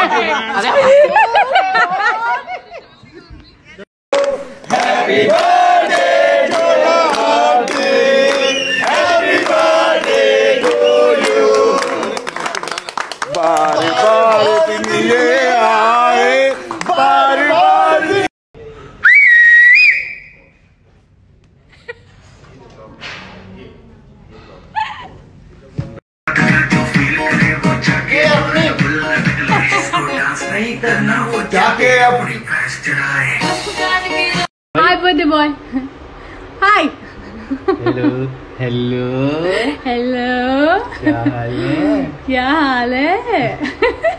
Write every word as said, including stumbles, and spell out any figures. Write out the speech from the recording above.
हाय birthday boy. Hi hello hello hello, क्या हाल है? क्या हाल है?